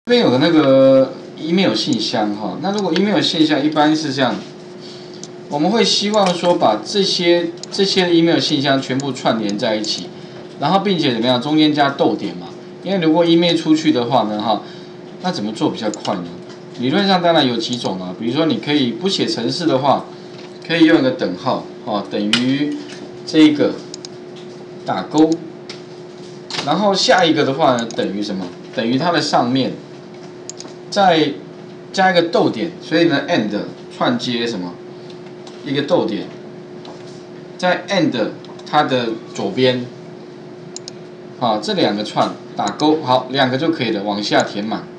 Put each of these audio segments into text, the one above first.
这边有个那个 email 信箱哈，那如果 email 信箱一般是这样，我们会希望说把这些 email 信箱全部串联在一起，然后并且怎么样，中间加逗点嘛，因为如果 email 出去的话呢哈，那怎么做比较快呢？理论上当然有几种啊，比如说你可以不写程式的话，可以用一个等号哦，等于这一个打勾，然后下一个的话呢等于什么？等于它的上面。再加一个逗点，所以呢 ，and 串接什么？一个逗点，在 and 它的左边，啊，这两个串打勾，好，两个就可以了，往下填满，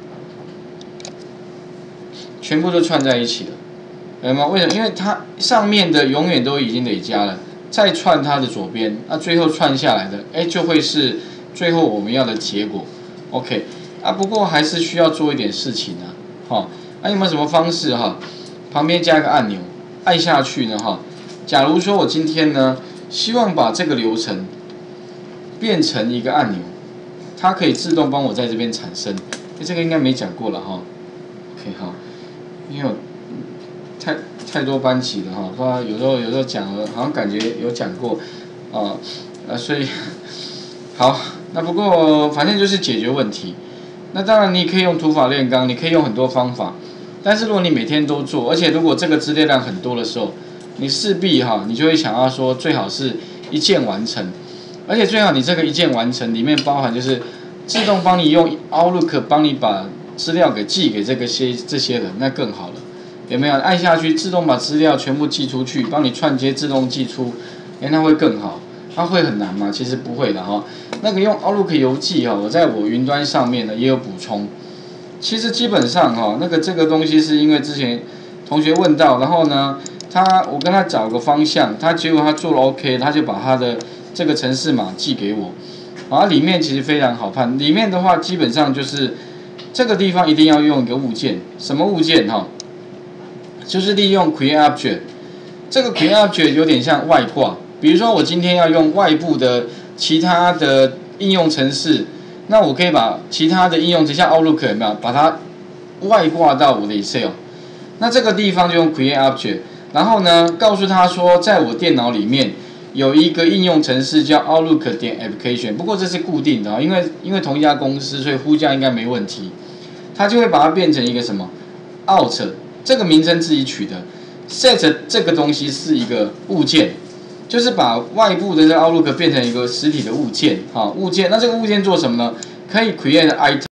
全部都串在一起了，有没有？为什么？因为它上面的永远都已经累加了，再串它的左边，那最后串下来的，哎，就会是最后我们要的结果 ，OK。啊，不过还是需要做一点事情啊，哈，有没有什么方式哈？旁边加一个按钮，按下去呢哈。假如说我今天呢，希望把这个流程变成一个按钮，它可以自动帮我在这边产生。这个应该没讲过了哈。OK 哈，因为有太多班级了哈，不知道有时候讲了，好像感觉有讲过，所以好，那不过反正就是解决问题。那当然，你可以用土法炼钢，你可以用很多方法，但是如果你每天都做，而且如果这个资料量很多的时候，你势必你就会想要说，最好是一键完成，而且最好你这个一键完成里面包含就是自动帮你用 Outlook 帮你把资料给寄给这些人，那更好了，有没有？按下去自动把资料全部寄出去，帮你串接自动寄出，那会更好。它会很难吗？其实不会的哈。那个用 Outlook 邮寄我在我云端上面呢也有补充。其实基本上这个东西是因为之前同学问到，然后呢，我跟他找个方向，结果他做了 OK， 他就把他的这个程式码寄给我。里面其实非常好看，里面的话基本上就是这个地方一定要用一个物件，什么物件就是利用 Create Object， 这个 Create Object 有点像外挂。比如说，我今天要用外部的其他的应用程式，那我可以把其他的应用程式，像 Outlook 有没有，把它外挂到我的 Excel。那这个地方就用 Create Object， 然后呢，告诉他说，在我电脑里面有一个应用程式叫 Outlook.application， 不过这是固定的因为同一家公司，所以呼叫应该没问题。它就会把它变成一个什么 Out， 这个名称自己取的 ，Set 这个东西是一个物件。就是把外部的这个 Outlook 变成一个实体的物件，物件。那这个物件做什么呢？可以 create item。